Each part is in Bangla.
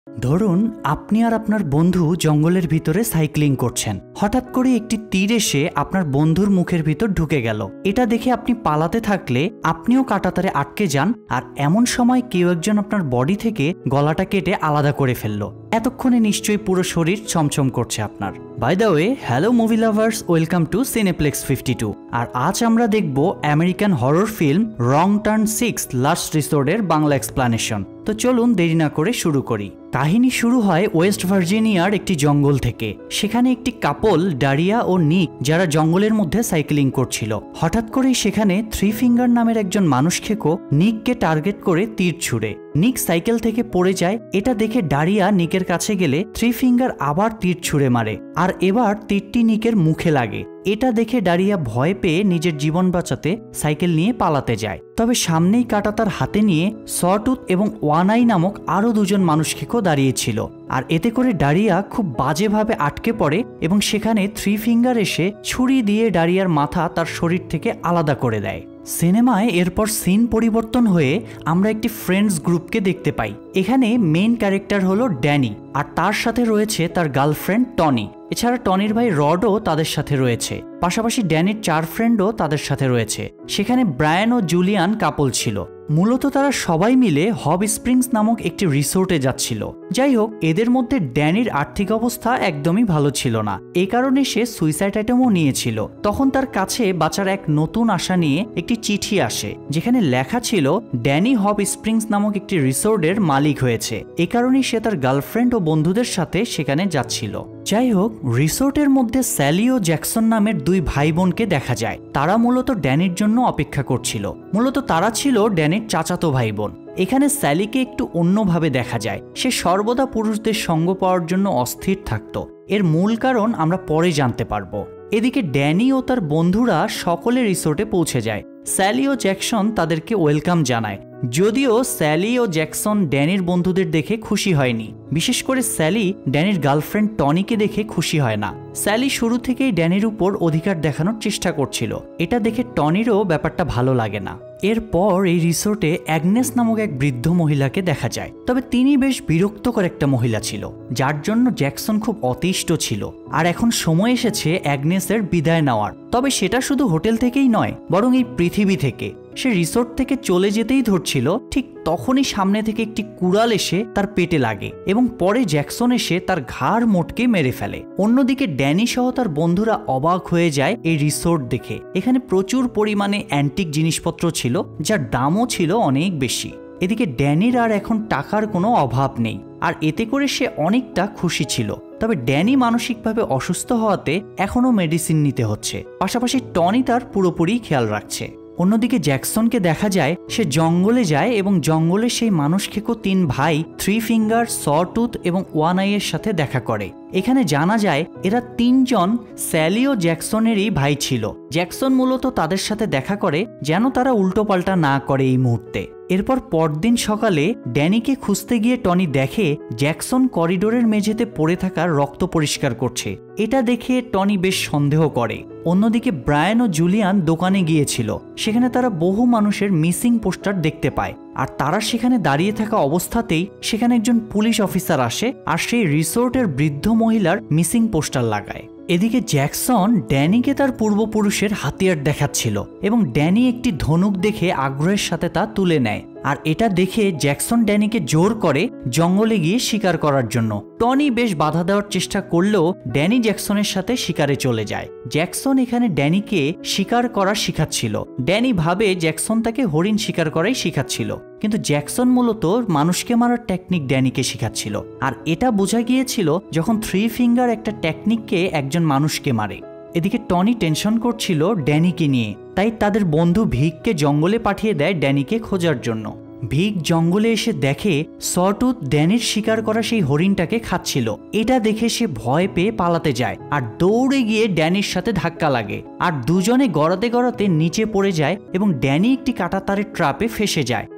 ধরুন আপনি আর আপনার বন্ধু জঙ্গলের ভিতরে সাইক্লিং করছেন। হঠাৎ করে একটি তীর এসে আপনার বন্ধুর মুখের ভিতর ঢুকে গেল। এটা দেখে আপনি পালাতে থাকলে আপনিও কাঁটাতারে আটকে যান, আর এমন সময় কেউ একজন আপনার বডি থেকে গলাটা কেটে আলাদা করে ফেললো। এতক্ষণে নিশ্চয়ই পুরো শরীর ছমছম করছে আপনার। By the way, hello movie lovers, welcome to Cineplex 52। আর আজ আমরা দেখব American horror film Wrong Turn 6 last রিসোর্টের বাংলা এক্সপ্লানেশন। তো চলুন দেরি না করে শুরু করি। কাহিনী শুরু হয় ওয়েস্ট ভার্জিনিয়ার একটি জঙ্গল থেকে। সেখানে একটি কাপল ডারিয়া ও নিক যারা জঙ্গলের মধ্যে সাইক্লিং করছিল। হঠাৎ করেই সেখানে থ্রি ফিঙ্গার নামের একজন মানুষ খেকো নিককে টার্গেট করে তীর ছুড়ে। নিক সাইকেল থেকে পড়ে যায়। এটা দেখে ডারিয়া নিকের কাছে গেলে থ্রি ফিঙ্গার আবার তীর ছুড়ে মারে, আর এবার তীরটি নিকের মুখে লাগে। এটা দেখে ডারিয়া ভয় পেয়ে নিজের জীবন বাঁচাতে সাইকেল নিয়ে পালাতে যায়। তবে সামনেই কাটা তার হাতে নিয়ে সটুথ এবং ওয়ান আই নামক আরো দুজন মানুষ খেকো দাঁড়িয়েছিল। আর এতে করে ডারিয়া খুব বাজেভাবে আটকে পড়ে এবং সেখানে থ্রি ফিঙ্গার এসে ছুরি দিয়ে ডারিয়ার মাথা তার শরীর থেকে আলাদা করে দেয়। সিনেমায় এরপর সিন পরিবর্তন হয়ে আমরা একটি ফ্রেন্ডস গ্রুপকে দেখতে পাই। এখানে মেইন ক্যারেক্টার হলো ড্যানি, আর তার সাথে রয়েছে তার গার্লফ্রেন্ড টনি। এছাড়া টনির ভাই রডও তাদের সাথে রয়েছে। পাশাপাশি ড্যানির 4 ফ্রেন্ডও তাদের সাথে রয়েছে। সেখানে ব্রায়ান ও জুলিয়ান কাপল ছিল। মূলত তারা সবাই মিলে হব স্প্রিংস নামক একটি রিসোর্টে যাচ্ছিল। যাই হোক, এদের মধ্যে ড্যানির আর্থিক অবস্থা একদমই ভালো ছিল না। এই কারণে সে সুইসাইড অ্যাটেম্পও নিয়েছিল। তখন তার কাছে বাঁচার এক নতুন আশা নিয়ে একটি চিঠি আসে, যেখানে লেখা ছিল ড্যানি হব স্প্রিংস নামক একটি রিসোর্টের মালিক হয়েছে। এ কারণেই সে তার গার্লফ্রেন্ড ও বন্ধুদের সাথে সেখানে যাচ্ছিল। যাই হোক, রিসোর্টের মধ্যে স্যালি ও জ্যাকসন নামের 2 ভাই বোনকে দেখা যায়। তারা মূলত ড্যানির জন্য অপেক্ষা করছিল। মূলত তারা ছিল ড্যানির চাচাতো ভাই বোন। এখানে স্যালিকে একটু অন্যভাবে দেখা যায়। সে সর্বদা পুরুষদের সঙ্গ পাওয়ার জন্য অস্থির থাকত। এর মূল কারণ আমরা পরে জানতে পারবো। এদিকে ড্যানি ও তার বন্ধুরা সকলে রিসোর্টে পৌঁছে যায়। স্যালি ও জ্যাকসন তাদেরকে ওয়েলকাম জানায়। যদিও স্যালি ও জ্যাকসন ড্যানির বন্ধুদের দেখে খুশি হয়নি। বিশেষ করে স্যালি ড্যানির গার্লফ্রেন্ড টনিকে দেখে খুশি হয় না। স্যালি শুরু থেকেই ড্যানির উপর অধিকার দেখানোর চেষ্টা করছিল। এটা দেখে টনিরও ব্যাপারটা ভালো লাগে না। এরপর এই রিসোর্টে অ্যাগনেস নামক এক বৃদ্ধ মহিলাকে দেখা যায়। তবে তিনি বেশ বিরক্তকর একটা মহিলা ছিল, যার জন্য জ্যাকসন খুব অতিষ্ঠ ছিল। আর এখন সময় এসেছে অ্যাগনেসের বিদায় নেওয়ার। তবে সেটা শুধু হোটেল থেকেই নয়, বরং এই পৃথিবী থেকে। সে রিসোর্ট থেকে চলে যেতেই ধরছিল, ঠিক তখনই সামনে থেকে একটি কুড়াল এসে তার পেটে লাগে এবং পরে জ্যাকসন এসে তার ঘাড় মোটকে মেরে ফেলে। অন্যদিকে ড্যানি সহ তার বন্ধুরা অবাক হয়ে যায় এই রিসোর্ট দেখে। এখানে প্রচুর পরিমাণে অ্যান্টিক জিনিসপত্র ছিল, যার দামও ছিল অনেক বেশি। এদিকে ড্যানির আর এখন টাকার কোনো অভাব নেই, আর এতে করে সে অনেকটা খুশি ছিল। তবে ড্যানি মানসিকভাবে অসুস্থ হওয়াতে এখনও মেডিসিন নিতে হচ্ছে। পাশাপাশি টনি তার পুরোপুরি খেয়াল রাখছে। অন্যদিকে জ্যাকসনকে দেখা যায় সে জঙ্গলে যায় এবং জঙ্গলে সেই মানুষ খেকো 3 ভাই থ্রি ফিঙ্গার, সটুথ এবং ওয়ান আই এর সাথে দেখা করে। এখানে জানা যায় এরা 3 জন স্যালি ও জ্যাকসনেরই ভাই ছিল। জ্যাকসন মূলত তাদের সাথে দেখা করে যেন তারা উল্টোপাল্টা না করে এই মুহূর্তে। এরপর পরদিন সকালে ড্যানিকে খুঁজতে গিয়ে টনি দেখে জ্যাকসন করিডোরের মেঝেতে পড়ে থাকা রক্ত পরিষ্কার করছে। এটা দেখে টনি বেশ সন্দেহ করে। অন্যদিকে ব্রায়ান ও জুলিয়ান দোকানে গিয়েছিল। সেখানে তারা বহু মানুষের মিসিং পোস্টার দেখতে পায়। আর তারা সেখানে দাঁড়িয়ে থাকা অবস্থাতেই সেখানে একজন পুলিশ অফিসার আসে আর সেই রিসোর্টের বৃদ্ধ মহিলার মিসিং পোস্টার লাগায়। এদিকে জ্যাকসন ড্যানিকে তার পূর্বপুরুষের হাতিয়ার দেখাচ্ছিল এবং ড্যানি একটি ধনুক দেখে আগ্রহের সাথে তা তুলে নেয়। আর এটা দেখে জ্যাকসন ড্যানিকে জোর করে জঙ্গলে গিয়ে শিকার করার জন্য। টনি বেশ বাধা দেওয়ার চেষ্টা করলেও ড্যানি জ্যাকসনের সাথে শিকারে চলে যায়। জ্যাকসন এখানে ড্যানিকে শিকার করা শিখাচ্ছিল। ড্যানি ভাবে জ্যাকসন তাকে হরিণ শিকার করাই শিখাচ্ছিল, কিন্তু জ্যাকসন মূলত মানুষকে মারার টেকনিক ড্যানিকে শিখাচ্ছিল। আর এটা বোঝা গিয়েছিল যখন থ্রি ফিঙ্গার একটা টেকনিককে একজন মানুষকে মারে। এদিকে টনি টেনশন করছিল ড্যানিকে নিয়ে, তাই তাদের বন্ধু ভিককে জঙ্গলে পাঠিয়ে দেয় ড্যানিকে খোঁজার জন্য। ভিক জঙ্গলে এসে দেখে সটুথ ড্যানির শিকার করা সেই হরিণটাকে খাচ্ছিল। এটা দেখে সে ভয় পেয়ে পালাতে যায় আর দৌড়ে গিয়ে ড্যানির সাথে ধাক্কা লাগে। আর দুজনে গড়াতে গড়াতে নিচে পড়ে যায় এবং ড্যানি একটি কাঁটাতারের ট্রাপে ফেসে যায়।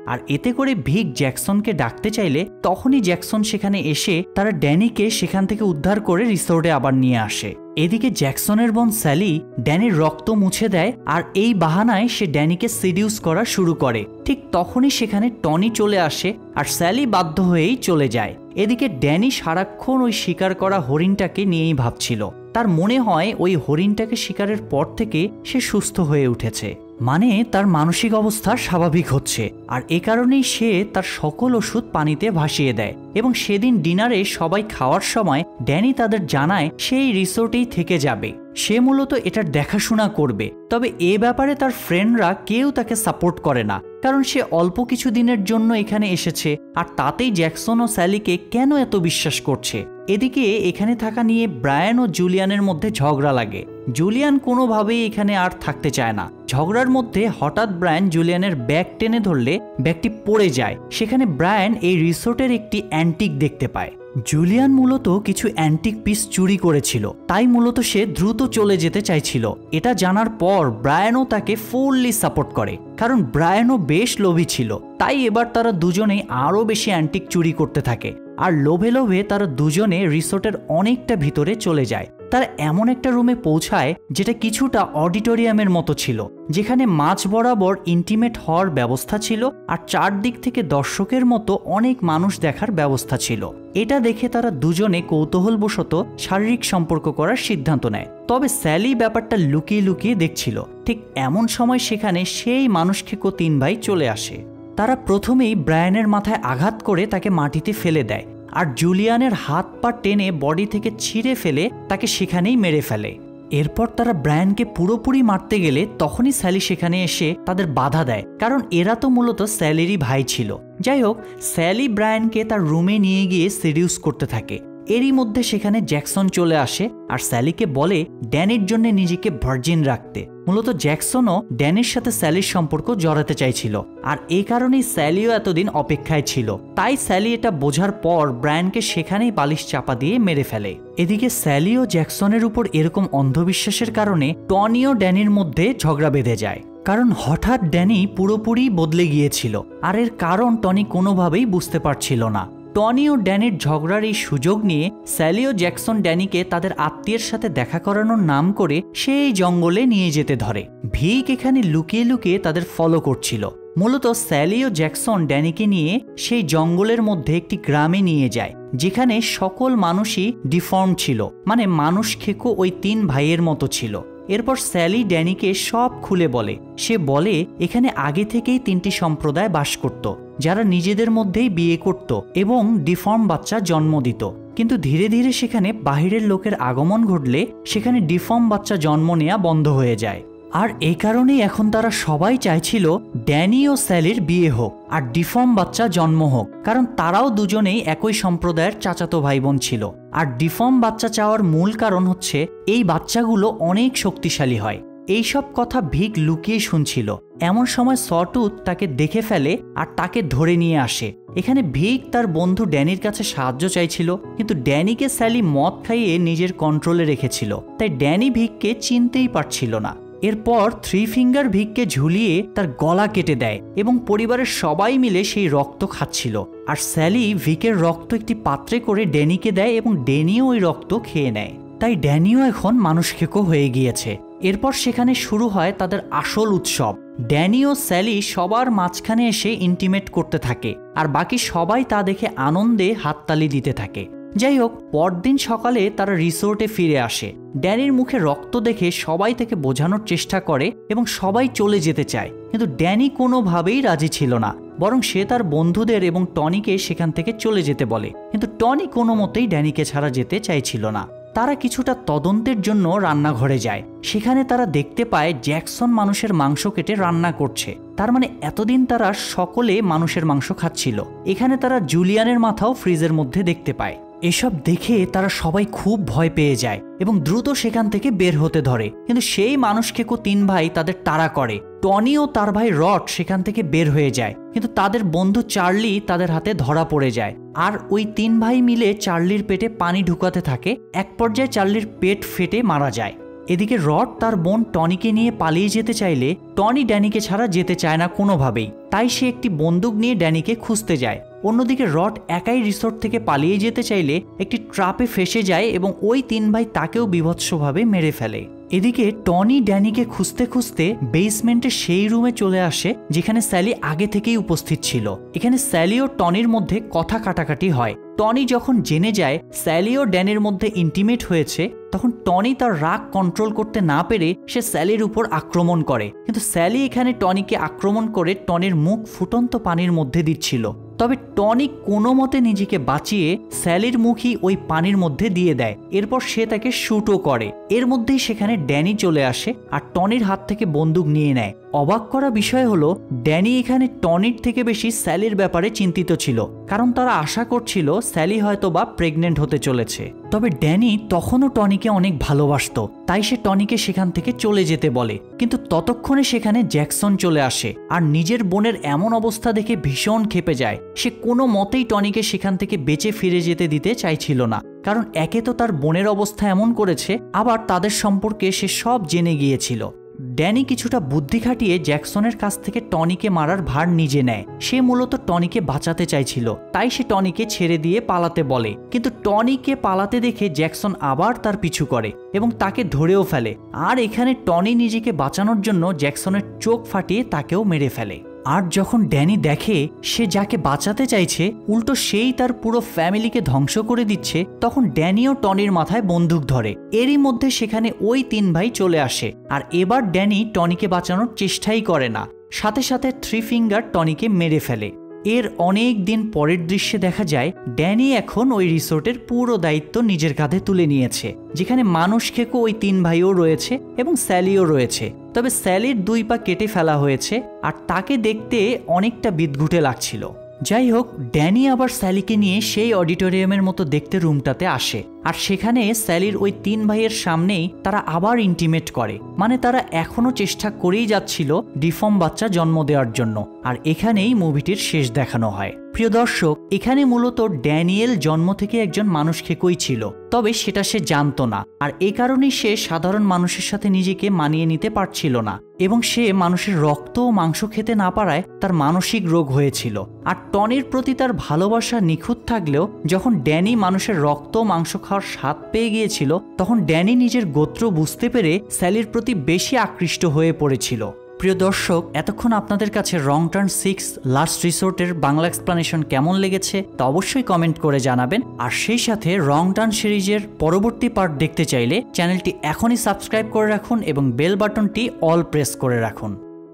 আর এতে করে ভিক জ্যাকসনকে ডাকতে চাইলে তখনই জ্যাকসন সেখানে এসে তারা ড্যানিকে সেখান থেকে উদ্ধার করে রিসোর্টে আবার নিয়ে আসে। এদিকে জ্যাকসনের বোন স্যালি ড্যানির রক্ত মুছে দেয় আর এই বাহানায় সে ড্যানিকে সিডিউস করা শুরু করে। ঠিক তখনই সেখানে টনি চলে আসে আর স্যালি বাধ্য হয়েই চলে যায়। এদিকে ড্যানি সারাক্ষণ ওই শিকার করা হরিণটাকে নিয়েই ভাবছিল। তার মনে হয় ওই হরিণটাকে শিকারের পর থেকে সে সুস্থ হয়ে উঠেছে, মানে তার মানসিক অবস্থা স্বাভাবিক হচ্ছে। আর এ কারণেই সে তার সকল ওষুধ পানিতে ভাসিয়ে দেয় এবং সেদিন ডিনারে সবাই খাওয়ার সময় ড্যানি তাদের জানায় সেই রিসোর্টেই থেকে যাবে। সে মূলত এটার দেখাশোনা করবে। তবে এ ব্যাপারে তার ফ্রেন্ডরা কেউ তাকে সাপোর্ট করে না, কারণ সে অল্প কিছু দিনের জন্য এখানে এসেছে আর তাতেই জ্যাকসন ও স্যালিকে কেন এত বিশ্বাস করছে। এদিকে এখানে থাকা নিয়ে ব্রায়ান ও জুলিয়ানের মধ্যে ঝগড়া লাগে। জুলিয়ান কোনোভাবেই এখানে আর থাকতে চায় না। ঝগড়ার মধ্যে হঠাৎ ব্রায়ান জুলিয়ানের ব্যাগ টেনে ধরলে ব্যাগটি পড়ে যায়। সেখানে ব্রায়ান এই রিসোর্টের একটি অ্যান্টিক দেখতে পায়। জুলিয়ান মূলত কিছু অ্যান্টিক পিস চুরি করেছিল, তাই মূলত সে দ্রুত চলে যেতে চাইছিল। এটা জানার পর ব্রায়ানও তাকে ফুললি সাপোর্ট করে, কারণ ব্রায়ানও বেশ লোভী ছিল। তাই এবার তারা দুজনেই আরও বেশি অ্যান্টিক চুরি করতে থাকে আর লোভে লোভে তারা দুজনে রিসোর্টের অনেকটা ভিতরে চলে যায়। তারা এমন একটা রুমে পৌঁছায় যেটা কিছুটা অডিটোরিয়ামের মতো ছিল, যেখানে মাঝ বরাবর ইন্টিমেট হওয়ার ব্যবস্থা ছিল আর চারদিক থেকে দর্শকের মতো অনেক মানুষ দেখার ব্যবস্থা ছিল। এটা দেখে তারা দুজনে কৌতূহলবশত শারীরিক সম্পর্ক করার সিদ্ধান্ত নেয়। তবে স্যালি ব্যাপারটা লুকিয়ে লুকিয়ে দেখছিল। ঠিক এমন সময় সেখানে সেই মানুষখেকো তিন ভাই চলে আসে। তারা প্রথমেই ব্রায়ানের মাথায় আঘাত করে তাকে মাটিতে ফেলে দেয় আর জুলিয়ানের হাত পা টেনে বডি থেকে ছিঁড়ে ফেলে তাকে সেখানেই মেরে ফেলে। এরপর তারা ব্রায়ানকে পুরোপুরি মারতে গেলে তখনই স্যালি সেখানে এসে তাদের বাধা দেয়, কারণ এরা তো মূলত স্যালিরই ভাই ছিল। যাই হোক, স্যালি ব্রায়ানকে তার রুমে নিয়ে গিয়ে সিডিউস করতে থাকে। এরই মধ্যে সেখানে জ্যাকসন চলে আসে আর স্যালিকে বলে ড্যানির জন্য নিজেকে ভার্জিন রাখতে। মূলত জ্যাকসনও ড্যানির সাথে স্যালির সম্পর্ক জড়াতে চাইছিল আর এই কারণেই স্যালিও এতদিন অপেক্ষায় ছিল। তাই স্যালি এটা বোঝার পর ব্রায়ানকে সেখানেই বালিশ চাপা দিয়ে মেরে ফেলে। এদিকে স্যালি ও জ্যাকসনের উপর এরকম অন্ধবিশ্বাসের কারণে টনি ও ড্যানির মধ্যে ঝগড়া বেঁধে যায়, কারণ হঠাৎ ড্যানি পুরোপুরি বদলে গিয়েছিল আর এর কারণ টনি কোনোভাবেই বুঝতে পারছিল না। টনি ও ড্যানির ঝগড়ার এই সুযোগ নিয়ে স্যালি ও জ্যাকসন ড্যানিকে তাদের আত্মীয়ের সাথে দেখা করানোর নাম করে সেই জঙ্গলে নিয়ে যেতে ধরে। ভিক এখানে লুকিয়ে লুকিয়ে তাদের ফলো করছিল। মূলত স্যালি ও জ্যাকসন ড্যানিকে নিয়ে সেই জঙ্গলের মধ্যে একটি গ্রামে নিয়ে যায়, যেখানে সকল মানুষই ডিফর্ম ছিল, মানে মানুষ খেকো ওই তিন ভাইয়ের মতো ছিল। এরপর স্যালি ড্যানিকে সব খুলে বলে। সে বলে এখানে আগে থেকেই তিনটি সম্প্রদায় বাস করত, যারা নিজেদের মধ্যেই বিয়ে করত এবং ডিফর্ম বাচ্চা জন্ম দিত। কিন্তু ধীরে ধীরে সেখানে বাহিরের লোকের আগমন ঘটলে সেখানে ডিফর্ম বাচ্চা জন্ম নেওয়া বন্ধ হয়ে যায়। আর এই কারণেই এখন তারা সবাই চাইছিল ড্যানি ও স্যালির বিয়ে হোক আর ডিফর্ম বাচ্চা জন্ম হোক, কারণ তারাও দুজনেই একই সম্প্রদায়ের চাচাতো ভাই বোন ছিল। আর ডিফর্ম বাচ্চা চাওয়ার মূল কারণ হচ্ছে এই বাচ্চাগুলো অনেক শক্তিশালী হয়। এইসব কথা ভিক লুকিয়ে শুনছিল। এমন সময় সটুথ তাকে দেখে ফেলে আর তাকে ধরে নিয়ে আসে। এখানে ভিক তার বন্ধু ড্যানির কাছে সাহায্য চাইছিল, কিন্তু ড্যানিকে স্যালি মদ খাইয়ে নিজের কন্ট্রোলে রেখেছিল, তাই ড্যানি ভিককে চিনতেই পারছিল না। এরপর থ্রি ফিঙ্গার ভিককে ঝুলিয়ে তার গলা কেটে দেয় এবং পরিবারের সবাই মিলে সেই রক্ত খাচ্ছিল। আর স্যালি ভিকের রক্ত একটি পাত্রে করে ড্যানিকে দেয় এবং ড্যানিও ওই রক্ত খেয়ে নেয়। তাই ড্যানিও এখন মানুষ খেকো হয়ে গিয়েছে। এরপর সেখানে শুরু হয় তাদের আসল উৎসব। ড্যানি ও স্যালি সবার মাঝখানে এসে ইন্টিমেট করতে থাকে আর বাকি সবাই তা দেখে আনন্দে হাততালি দিতে থাকে। যাই হোক, পরদিন সকালে তারা রিসোর্টে ফিরে আসে। ড্যানির মুখে রক্ত দেখে সবাই তাকে বোঝানোর চেষ্টা করে এবং সবাই চলে যেতে চায়, কিন্তু ড্যানি কোনোভাবেই রাজি ছিল না। বরং সে তার বন্ধুদের এবং টনিকে সেখান থেকে চলে যেতে বলে, কিন্তু টনি কোনো মতেই ড্যানিকে ছাড়া যেতে চাইছিল না। তারা কিছুটা তদন্তের জন্য রান্নাঘরে যায়। সেখানে তারা দেখতে পায় জ্যাকসন মানুষের মাংস কেটে রান্না করছে। তার মানে এতদিন তারা সকলে মানুষের মাংস খাচ্ছিল। এখানে তারা জুলিয়ানের মাথাও ফ্রিজের মধ্যে দেখতে পায়। এসব দেখে তারা সবাই খুব ভয় পেয়ে যায় এবং দ্রুত সেখান থেকে বের হতে ধরে, কিন্তু সেই মানুষ খেকো তিন ভাই তাদের তাড়া করে। টনি ও তার ভাই রড সেখান থেকে বের হয়ে যায়, কিন্তু তাদের বন্ধু চার্লি তাদের হাতে ধরা পড়ে যায়। আর ওই তিন ভাই মিলে চার্লির পেটে পানি ঢুকাতে থাকে। এক পর্যায়ে চার্লির পেট ফেটে মারা যায়। এদিকে রড তার বোন টনিকে নিয়ে পালিয়ে যেতে চাইলে টনি ড্যানিকে ছাড়া যেতে চায় না কোনোভাবেই, তাই সে একটি বন্দুক নিয়ে ড্যানিকে খুঁজতে যায়। অন্যদিকে রড একাই রিসোর্ট থেকে পালিয়ে যেতে চাইলে একটি ট্রাপে ফেসে যায় এবং ওই 3 ভাই তাকেও বীভৎসভাবে মেরে ফেলে। এদিকে টনি ড্যানিকে খুঁজতে খুঁজতে বেসমেন্টের সেই রুমে চলে আসে যেখানে স্যালি আগে থেকেই উপস্থিত ছিল। এখানে স্যালি ও টনির মধ্যে কথা কাটাকাটি হয়। টনি যখন জেনে যায় স্যালি ও ড্যানির মধ্যে ইন্টিমেট হয়েছে, তখন টনি তার রাগ কন্ট্রোল করতে না পেরে সে স্যালির উপর আক্রমণ করে। কিন্তু স্যালি এখানে টনিকে আক্রমণ করে টনির মুখ ফুটন্ত পানির মধ্যে দিচ্ছিল। তবে টনি কোনো মতে নিজেকে বাঁচিয়ে স্যালির মুখই ওই পানির মধ্যে দিয়ে দেয়। এরপর সে তাকে শুটও করে। এর মধ্যেই সেখানে ড্যানি চলে আসে আর টনির হাত থেকে বন্দুক নিয়ে নেয়। অবাক করা বিষয় হলো ড্যানি এখানে টনির থেকে বেশি স্যালির ব্যাপারে চিন্তিত ছিল, কারণ তারা আশা করছিল স্যালি হয়তো বা প্রেগনেন্ট হতে চলেছে। তবে ড্যানি তখনও টনিকে অনেক ভালোবাসত, তাই সে টনিকে সেখান থেকে চলে যেতে বলে। কিন্তু ততক্ষণে সেখানে জ্যাকসন চলে আসে আর নিজের বোনের এমন অবস্থা দেখে ভীষণ ক্ষেপে যায়। সে কোনো মতেই টনিকে সেখান থেকে বেঁচে ফিরে যেতে দিতে চাইছিল না, কারণ একে তো তার বোনের অবস্থা এমন করেছে, আবার তাদের সম্পর্কে সে সব জেনে গিয়েছিল। ড্যানি কিছুটা বুদ্ধি খাটিয়ে জ্যাকসনের কাছ থেকে টনিকে মারার ভার নিজে নেয়। সে মূলত টনিকে বাঁচাতে চাইছিল, তাই সে টনিকে ছেড়ে দিয়ে পালাতে বলে। কিন্তু টনিকে পালাতে দেখে জ্যাকসন আবার তার পিছু করে এবং তাকে ধরেও ফেলে। আর এখানে টনি নিজেকে বাঁচানোর জন্য জ্যাকসনের চোখ ফাটিয়ে তাকেও মেরে ফেলে। আর যখন ড্যানি দেখে সে যাকে বাঁচাতে চাইছে উল্টো সেই তার পুরো ফ্যামিলিকে ধ্বংস করে দিচ্ছে, তখন ড্যানিও টনির মাথায় বন্দুক ধরে। এরই মধ্যে সেখানে ওই 3 ভাই চলে আসে আর এবার ড্যানি টনিকে বাঁচানোর চেষ্টাই করে না, সাথে সাথে 3 ফিঙ্গার টনিকে মেরে ফেলে। এর অনেক দিন পরের দৃশ্যে দেখা যায় ড্যানি এখন ওই রিসোর্টের পুরো দায়িত্ব নিজের কাঁধে তুলে নিয়েছে, যেখানে মানুষ খেকো ওই 3 ভাইও রয়েছে এবং স্যালিও রয়েছে। তবে স্যালির 2 পা কেটে ফেলা হয়েছে আর তাকে দেখতে অনেকটা বিদঘুটে লাগছিল। যাই হোক, ড্যানি আবার স্যালিকে নিয়ে সেই অডিটোরিয়ামের মতো দেখতে রুমটাতে আসে আর সেখানে স্যালির ওই 3 ভাইয়ের সামনেই তারা আবার ইন্টিমেট করে। মানে তারা এখনো চেষ্টা করেই যাচ্ছিল ডিফর্ম বাচ্চা জন্ম দেওয়ার জন্য। আর এখানেই মুভিটির শেষ দেখানো হয়। প্রিয় দর্শক, এখানে মূলত ড্যানিয়েল জন্ম থেকে একজন মানুষ খেকোই ছিল, তবে সেটা সে জানতো না। আর এই কারণেই সে সাধারণ মানুষের সাথে নিজেকে মানিয়ে নিতে পারছিল না এবং সে মানুষের রক্ত ও মাংস খেতে না পারায় তার মানসিক রোগ হয়েছিল। আর টনির প্রতি তার ভালোবাসা নিখুঁত থাকলেও যখন ড্যানি মানুষের রক্ত মাংস খাওয়ার স্বাদ পেয়ে গিয়েছিল, তখন ড্যানি নিজের গোত্র বুঝতে পেরে স্যালির প্রতি বেশি আকৃষ্ট হয়ে পড়েছিল। প্রিয় দর্শক, এতক্ষণ আপনাদের কাছে রং টার্ন 6 লাস্ট রিসোর্টের বাংলা এক্সপ্লানেশন কেমন লেগেছে তা অবশ্যই কমেন্ট করে জানাবেন। আর সেই সাথে রং টার্ন সিরিজের পরবর্তী পার্ট দেখতে চাইলে চ্যানেলটি এখনই সাবস্ক্রাইব করে রাখুন এবং বেল বাটনটি অল প্রেস করে রাখুন।